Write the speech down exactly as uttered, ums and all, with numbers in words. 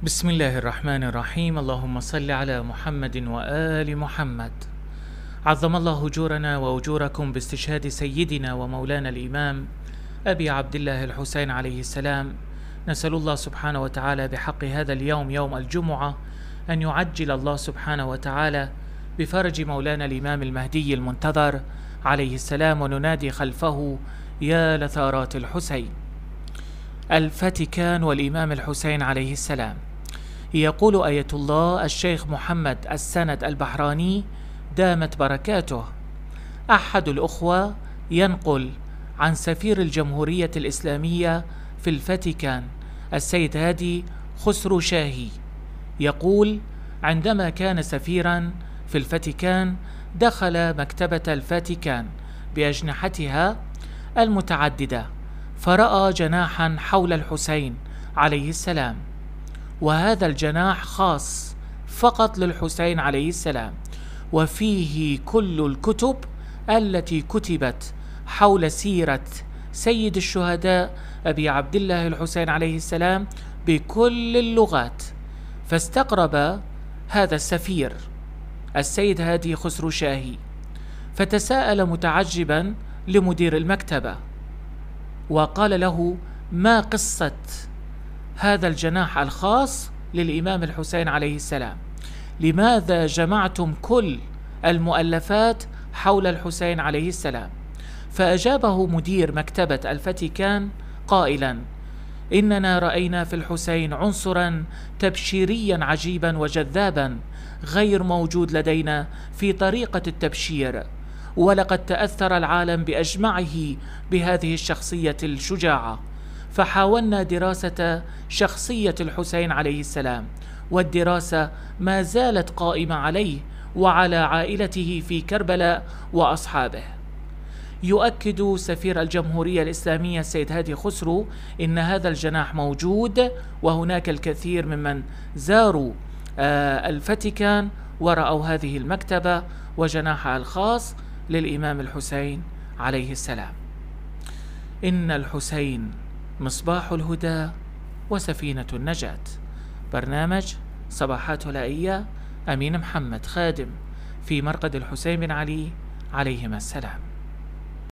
بسم الله الرحمن الرحيم. اللهم صل على محمد وآل محمد. عظم الله أجورنا وأجوركم باستشهاد سيدنا ومولانا الإمام أبي عبد الله الحسين عليه السلام. نسأل الله سبحانه وتعالى بحق هذا اليوم يوم الجمعة أن يعجل الله سبحانه وتعالى بفرج مولانا الإمام المهدي المنتظر عليه السلام، وننادي خلفه يا لثارات الحسين. الفاتيكان والإمام الحسين عليه السلام. يقول آية الله الشيخ محمد السند البحراني دامت بركاته، أحد الأخوة ينقل عن سفير الجمهورية الإسلامية في الفاتيكان السيد هادي خسرو شاهي يقول: عندما كان سفيرا في الفاتيكان دخل مكتبة الفاتيكان بأجنحتها المتعددة، فرأى جناحا حول الحسين عليه السلام، وهذا الجناح خاص فقط للحسين عليه السلام، وفيه كل الكتب التي كتبت حول سيرة سيد الشهداء أبي عبد الله الحسين عليه السلام بكل اللغات. فاستغرب هذا السفير السيد هادي خسرو شاهي، فتساءل متعجبا لمدير المكتبة وقال له: ما قصة هذا الجناح الخاص للإمام الحسين عليه السلام؟ لماذا جمعتم كل المؤلفات حول الحسين عليه السلام؟ فأجابه مدير مكتبة الفاتيكان قائلا: إننا رأينا في الحسين عنصرا تبشيريا عجيبا وجذابا غير موجود لدينا في طريقة التبشير، ولقد تأثر العالم بأجمعه بهذه الشخصية الشجاعة، فحاولنا دراسة شخصية الحسين عليه السلام، والدراسة ما زالت قائمة عليه وعلى عائلته في كربلاء وأصحابه. يؤكد سفير الجمهورية الإسلامية السيد هادي خسرو إن هذا الجناح موجود، وهناك الكثير ممن زاروا الفاتيكان ورأوا هذه المكتبة وجناحها الخاص للإمام الحسين عليه السلام. إن الحسين مصباح الهدى وسفينة النجاة. برنامج صباحات هلائية، أمين محمد، خادم في مرقد الحسين بن علي عليهما السلام.